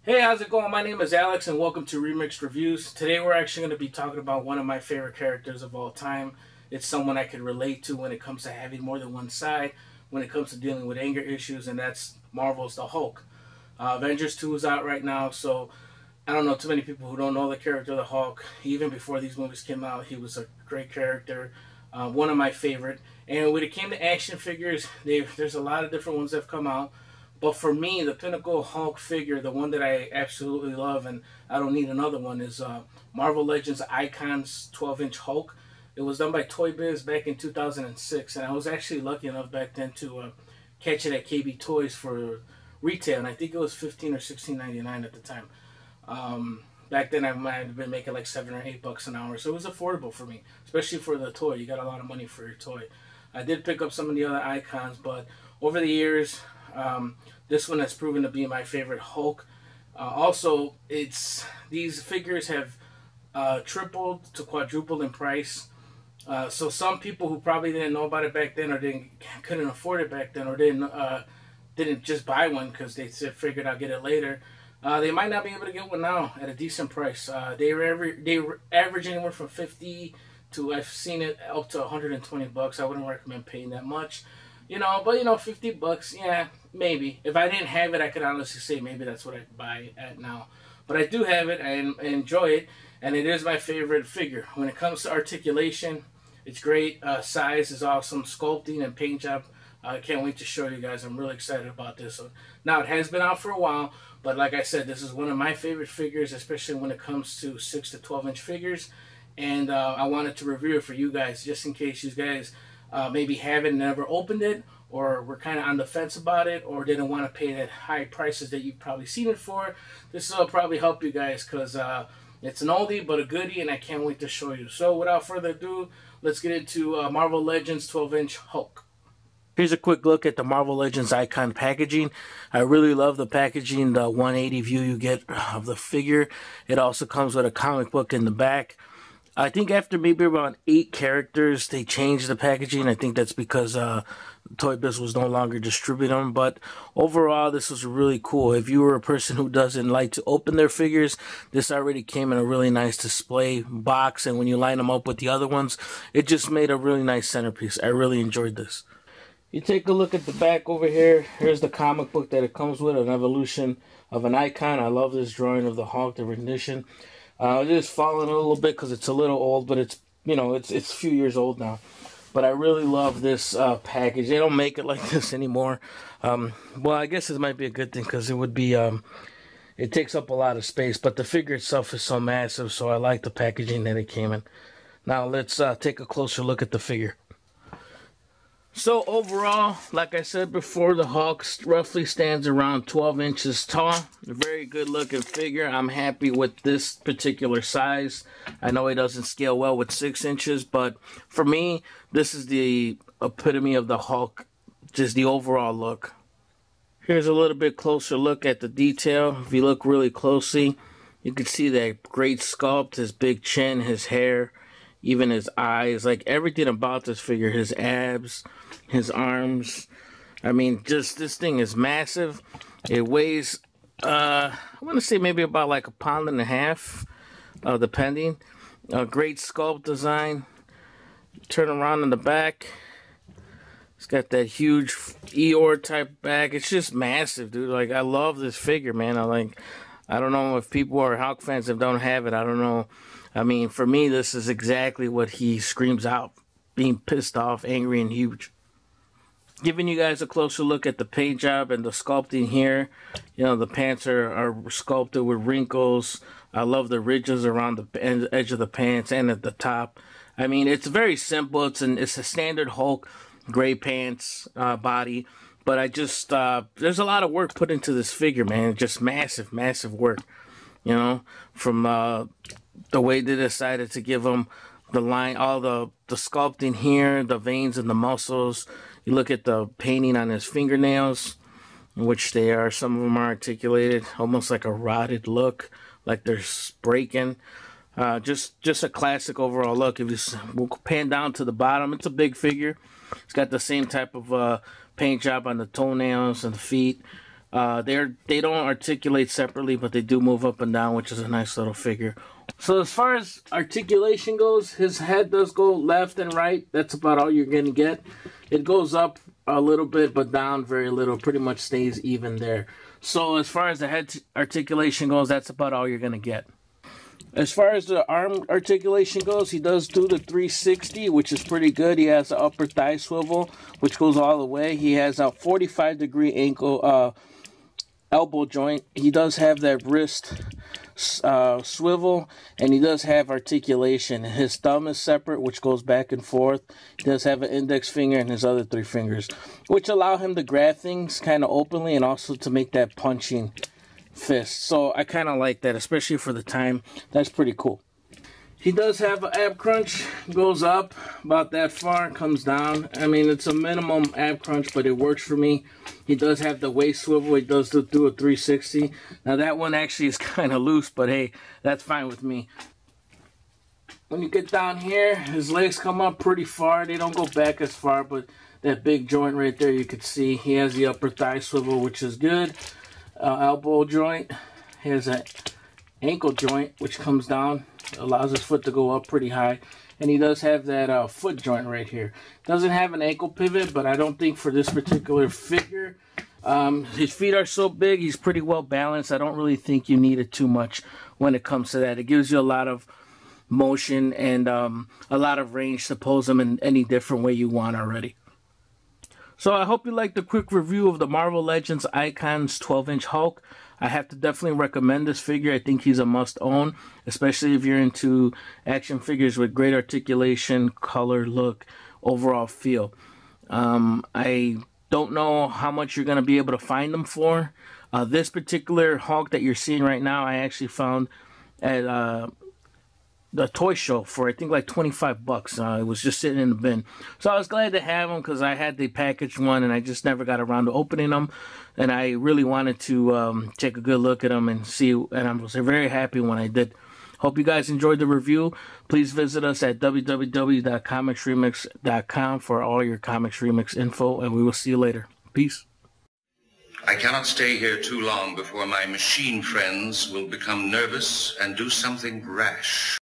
Hey, how's it going? My name is Alex and welcome to Remixed Reviews. Today we're actually going to be talking about one of my favorite characters of all time. It's someone I could relate to when it comes to having more than one side, when it comes to dealing with anger issues, and that's Marvel's The Hulk. Avengers 2 is out right now, so I don't know too many people who don't know the character of the Hulk. Even before these movies came out, he was a great character, one of my favorite. And when it came to action figures, there's a lot of different ones that have come out. But for me, the pinnacle Hulk figure, the one that I absolutely love, and I don't need another one, is Marvel Legends Icons 12-inch Hulk. It was done by Toy Biz back in 2006, and I was actually lucky enough back then to catch it at KB Toys for retail, and I think it was $15 or $16.99 at the time. Back then, I might have been making like $7 or $8 an hour, so it was affordable for me, especially for the toy. You got a lot of money for your toy. I did pick up some of the other icons, but over the years, this one has proven to be my favorite Hulk. Also, these figures have tripled to quadrupled in price. So some people who probably didn't know about it back then, or couldn't afford it back then, or didn't just buy one because they figured I'll get it later, they might not be able to get one now at a decent price. They were averaging anywhere from 50 to, I've seen it up to 120 bucks. I wouldn't recommend paying that much. But 50 bucks, yeah, maybe. If I didn't have it, I could honestly say maybe that's what I'd buy at now. But I do have it, and I enjoy it, and it is my favorite figure. When it comes to articulation, it's great. Size is awesome. Sculpting and paint job, I can't wait to show you guys. I'm really excited about this one. Now, it has been out for a while, but like I said, this is one of my favorite figures, especially when it comes to 6 to 12-inch figures. And I wanted to review it for you guys, just in case you guys maybe haven't never opened it, or were kind of on the fence about it, or didn't want to pay that high prices that you've probably seen it for. This will probably help you guys, because it's an oldie but a goodie, and I can't wait to show you. So without further ado, let's get into Marvel Legends 12-inch Hulk. Here's a quick look at the Marvel Legends Icon packaging. I really love the packaging, the 180 view you get of the figure. It also comes with a comic book in the back. I think after maybe around 8 characters, they changed the packaging. I think that's because Toy Biz was no longer distributing them. But overall, this was really cool. If you were a person who doesn't like to open their figures, this already came in a really nice display box. And when you line them up with the other ones, it just made a really nice centerpiece. I really enjoyed this. You take a look at the back over here. Here's the comic book that it comes with, an evolution of an icon. I love this drawing of the Hulk, the rendition. It is falling a little bit because it's a little old, but it's a few years old now. But I really love this package. They don't make it like this anymore. Well, I guess it might be a good thing, because it would be it takes up a lot of space. But the figure itself is so massive, so I like the packaging that it came in. Now let's take a closer look at the figure. So overall, like I said before, the Hulk roughly stands around 12 inches tall. A very good looking figure. I'm happy with this particular size. I know it doesn't scale well with 6 inches, but for me, this is the epitome of the Hulk, just the overall look. Here's a little bit closer look at the detail. If you look really closely, you can see that great sculpt, his big chin, his hair, even his eyes, like everything about this figure, his abs, his arms. I mean, just this thing is massive. It weighs, I want to say maybe about like 1.5 pounds, depending. Great sculpt design. Turn around in the back. It's got that huge Eeyore type back. It's just massive, dude. Like, I love this figure, man. I don't know if people are Hulk fans that don't have it. I don't know. I mean, for me, this is exactly what he screams out. Being pissed off, angry, and huge. Giving you guys a closer look at the paint job and the sculpting here. The pants are sculpted with wrinkles. I love the ridges around the edge of the pants and at the top. I mean, it's very simple. It's a standard Hulk gray pants body. But there's a lot of work put into this figure, man. Just massive, massive work. From the way they decided to give him the line, all the sculpting here, the veins and the muscles. You look at the painting on his fingernails, which some of them are articulated, almost like a rotted look, like they're breaking. Just a classic overall look. We'll pan down to the bottom, it's a big figure. It's got the same type of paint job on the toenails and the feet. They don't articulate separately, but they do move up and down, which is a nice little figure. So as far as articulation goes, his head does go left and right. That's about all you're gonna get. It goes up a little bit, but down very little. Pretty much stays even there. So as far as the head articulation goes, that's about all you're gonna get. As far as the arm articulation goes, he does do the 360, which is pretty good. He has the upper thigh swivel, which goes all the way. He has a 45-degree elbow joint. He does have that wrist swivel, and he does have articulation. His thumb is separate, which goes back and forth. He does have an index finger and his other 3 fingers, which allow him to grab things kind of openly and also to make that punching fist. So I kind of like that, especially for the time. That's pretty cool. He does have an ab crunch. Goes up about that far, comes down. I mean, it's a minimum ab crunch, but it works for me. He does have the waist swivel. He does do a 360. Now that one actually is kind of loose, but hey, that's fine with me. When you get down here, his legs come up pretty far. They don't go back as far, but that big joint right there, you could see he has the upper thigh swivel, which is good. Elbow joint. He has an ankle joint, which comes down. Allows his foot to go up pretty high. And he does have that foot joint right here. Doesn't have an ankle pivot, but I don't think for this particular figure. His feet are so big, he's pretty well balanced. I don't really think you need it too much when it comes to that. It gives you a lot of motion and a lot of range to pose them in any different way you want already. So I hope you liked the quick review of the Marvel Legends Icons 12-inch Hulk. I have to definitely recommend this figure. I think he's a must-own, especially if you're into action figures with great articulation, color, look, overall feel. I don't know how much you're going to be able to find them for. This particular Hulk that you're seeing right now, I actually found at the toy show for I think like 25 bucks. It was just sitting in the bin, so I was glad to have them because I had the packaged one and I just never got around to opening them, and I really wanted to take a good look at them and see, and I was very happy when I did. Hope you guys enjoyed the review. Please visit us at www.comicsremix.com for all your Comics Remix info, and we will see you later. Peace. I cannot stay here too long before my machine friends will become nervous and do something rash.